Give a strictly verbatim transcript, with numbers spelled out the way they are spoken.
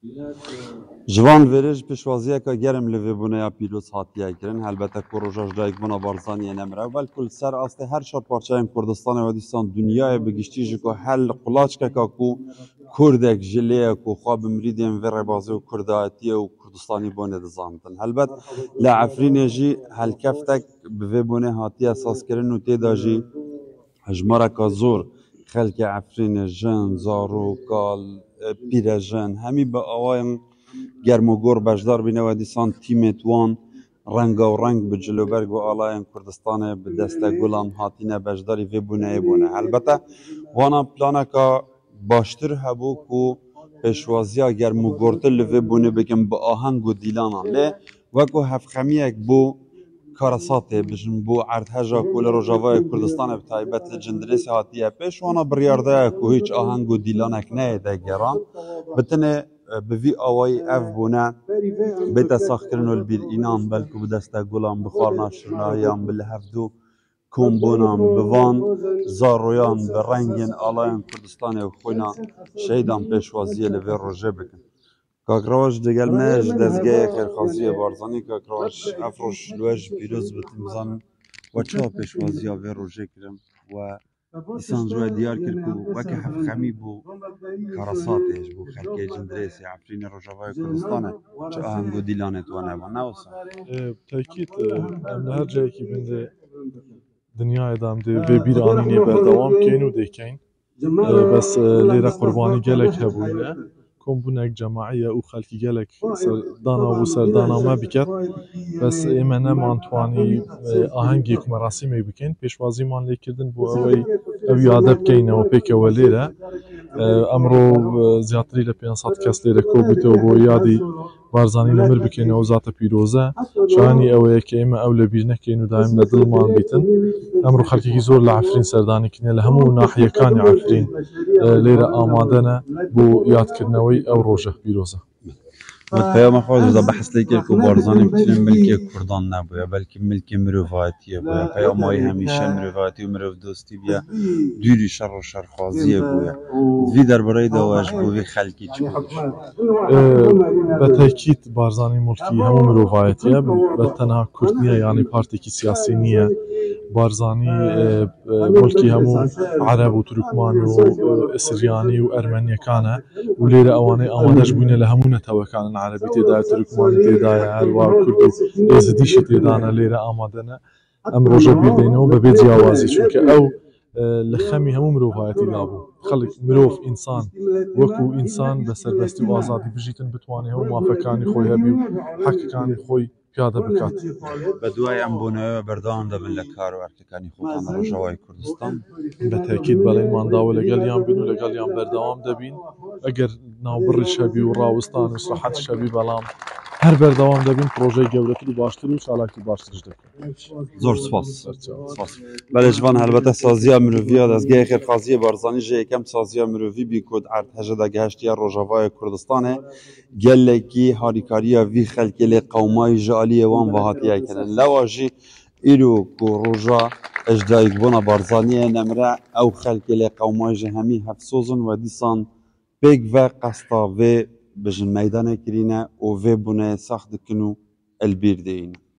Jivan verêj pêşwaziyeka germ li vê bûneya pîroz hatiye kirin. Helbete ku roja ji dayikbûna barzaniyê ne mirev, belkû li ser astê her çar parçayên Kurdistanê ve dîsan dunyayê bi giştî ji ku her li qulaçkeka ku Kurdek ji lê ye ku xwe bi mirîdên vê rebazî û kurdayetiye û Kurdistanî bonê dizanibin. Helbet li Efrînê jî helkeftek bi vê bûnê hatiye sazkirin û têda jî hejmareka zor xelkê Efrînê jin, zarokal, pîrejin hemî bi awayên germûgor bejdar bîne ve dîsan tîmê wan rengawereng bi ciloberg û alayên Kurdistanê bi destegulan hatîne bejdarî vê bûneyê bûne. Helbete wana planeka baştir hebû ku pêşwaziya germûgortir li vê bûnê bikin bi aheng û dîlanan lê wekû hevxemiyek bû Karasatê bijin bû erdheja ku li Rojavayê Kurdistanê bi taybet li Cindirêsê hatiye pêş wana biryar daye ku hiç aheng û dîlanek neyê geran bi tinê bi vî awayî ev bûne bête saxkirin û li bîrînan belkû bi destegulan bi xwarina şirnahiyan bi li hevdû kombûnan bi van zaroyan bi rengên alayên Kurdistanê û xwîna şehîdan pêşwaziyê li vê rojê bikin. Kak Rewaş digel me ji dezgehê Xêrxwaziyê Barzanî. Kak Rewaş ev roj li we ji pîroz bitin bizanin we çawa pêşwaziya vê rojê kirin we dîsan ji we diyar kir ku wekî hevxemî bû Karasatê ji bo xelkê Cindirêsê Efrînê Rojavayê Kurdistanê çi aheng û dîlanê we ne ne wisa? Tekît em li her cayekî binde dinyayê de em dê vê bîr anînê berdewam kêin û dêkein. Bes lêre qurbanî gelek hebûne kombûnek cemaî ye û xelkî gelek dana bû serdana me biket. Bes ême neman twanî ahengê ku me rasîmê bikin pêşwaziman lêkirdin bû ew ew yade bikeine û pêkeve lêre. Emro ziyadtirî li pênc sed kes lêre kobûte bo yadî Barzanî nemir bikin ew zate pîroz e. Şanî ew ye ki ême ew li bîr nekin û daîm li dilman bîtin. Emro xelkekî zor li Efrîn serdanî kirine li hemû nahiyekanê Efrîn lêre amade ne bû yadkirinewê ew roja pîroz e. Peyama xwe da behs lê kir ku Barzanî bitîne milkê Kurdan nebûye belkî milkê mirovatiye bûye. Peyamayî hemîşe mirovatî û mirovdostî bûye dûrî şer û şerxwaziyê bûye. Vî derbareyê de we ji bo vê xelkî çi Bi tekît Barzanî mulkî hemû mirovayetiye bi tenha Kurd niye yanî partekî siyasî niye. Barzanî mulkî hemû Ereb û Türkman û Siryanî û Ermeniyekan e û lêre ewanê amade ji bûnê li hemû netewekanin Erebî têda ye, Türkmanî têda ye, Helwa û Kurd û Êzidî jî têda ne lêre amade ne. Em roja bîr dêne û bibê ciyawazî çunke ew li xemî hemû mirovayetî dabû. Xelk mirov însan wekû însan bi serbestî û azadî bijîtin bitwane hemû mafekanî xwe hebî û heqekanî xwe piyade bikat. Bi duayê em bûnewê berdewam dibin li kar û erkekanî xwetan li Rojavayê Kurdistan. Bi tekît belêman dawe legel yan bîn û legel yan berdewam debîn. Eger navbirîş hebî û rawestan û sihetiş hebî belam her berdewam debîn projeyê gewretir û baştir û çalakî baştir ji dikin. Zor spas. Spas. Belê ji van helbete saziya miroviya dezgehê Xêrxwaziyê Barzanî ji yekem saziya mirovî bî ku erdhejê de gehiştiya Rojavayê Kurdistanê gelekî harîkariya vî xelkê lê qewmayî ji aliyê wan ve hatiye kirin. Lewa jî îro ku roja ji dayîkbûna Barzaniyê nemire ew xelkê lê qewmayî ji hemî hevsozin ve dîsan pêk ve qesta vê bijin meydanê kirîne û vê bûneyê sax dikin û el bîr deyîne.